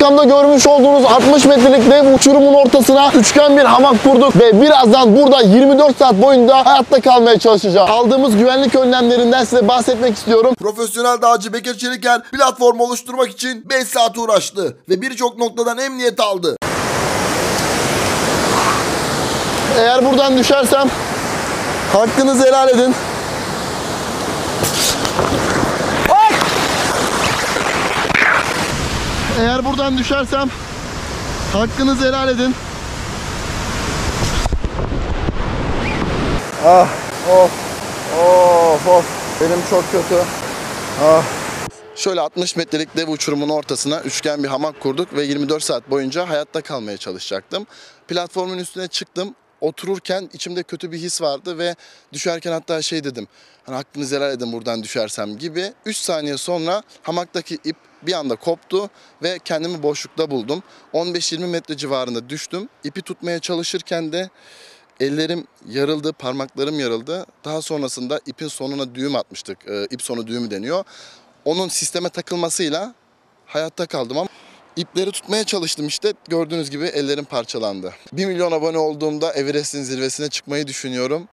arkamda görmüş olduğunuz 60 metrelik dev uçurumun ortasına üçgen bir hamak kurduk ve birazdan burada 24 saat boyunca hayatta kalmaya çalışacağım. Aldığımız güvenlik önlemlerinden size bahsetmek istiyorum. Profesyonel dağcı Bekir Çeliker platform oluşturmak için 5 saat uğraştı ve birçok noktadan emniyet aldı. Eğer buradan düşersem hakkınızı helal edin. Eğer buradan düşersem hakkınızı helal edin. Ah, of. Benim çok kötü. Şöyle 60 metrelik dev uçurumun ortasına üçgen bir hamak kurduk ve 24 saat boyunca hayatta kalmaya çalışacaktım. Platformun üstüne çıktım. Otururken içimde kötü bir his vardı ve düşerken hatta şey dedim. Hani hakkınızı helal edin buradan düşersem gibi. 3 saniye sonra hamaktaki ip bir anda koptu ve kendimi boşlukta buldum. 15-20 metre civarında düştüm. İpi tutmaya çalışırken de ellerim yarıldı, parmaklarım yarıldı. Daha sonrasında ipin sonuna düğüm atmıştık. İp sonu düğümü deniyor. Onun sisteme takılmasıyla hayatta kaldım ama ipleri tutmaya çalıştım işte. Gördüğünüz gibi ellerim parçalandı. 1 milyon abone olduğumda Everest'in zirvesine çıkmayı düşünüyorum.